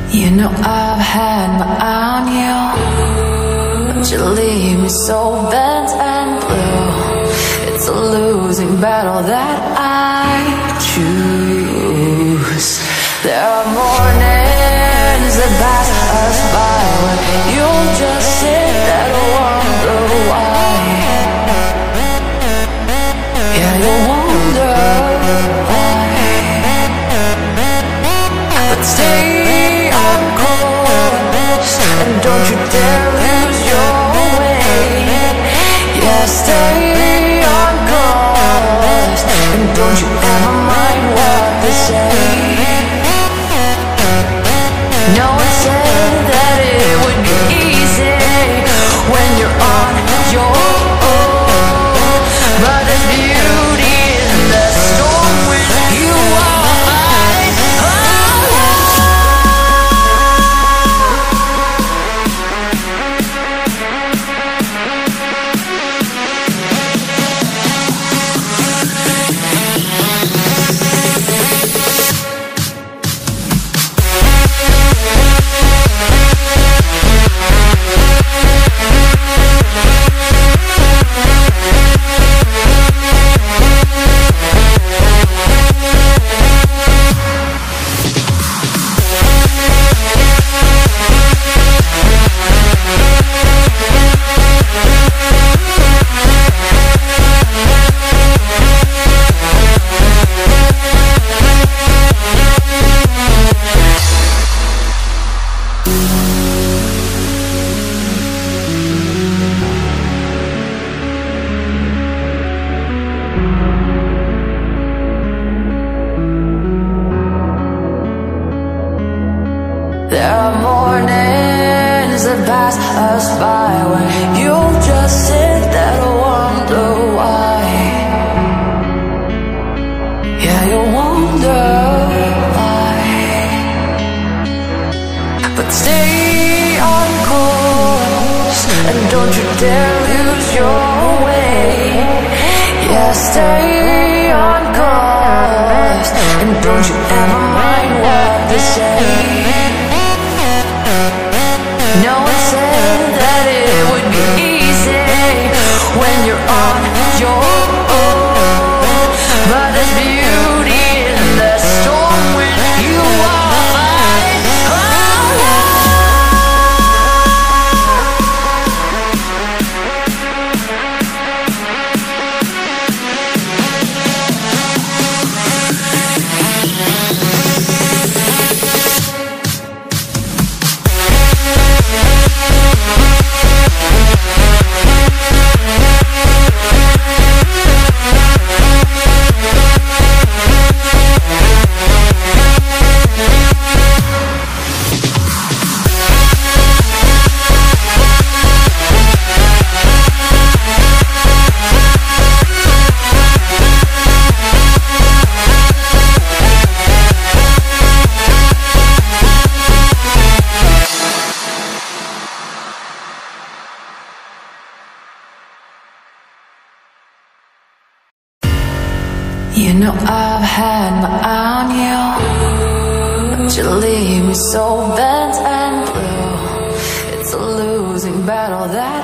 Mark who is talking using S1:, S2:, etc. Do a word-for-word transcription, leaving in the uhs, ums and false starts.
S1: You know I've had my eye on you, but you leave me so bent and blue. It's a losing battle that I choose. There are mornings that pass us by when you'll just sit there and wonder why. Yeah, you wonder why. But stay on course and don't you dare lose your way. Yeah, stay on course and don't you ever mind what they say. No one said that it would be easy when you're on your own, but there's beauty in the storm when you are mine. There are mornings that pass us by when you'll just sit there and wonder why. Yeah, you'll wonder why. But stay on course and don't you dare lose your way. Yeah, stay on course and don't you ever mind what they say. No one said that it would be easy when you're on your own, but there's beauty in the storm when you are mine. You know I've had my eye on you, but you leave me so bent and blue. It's a losing battle that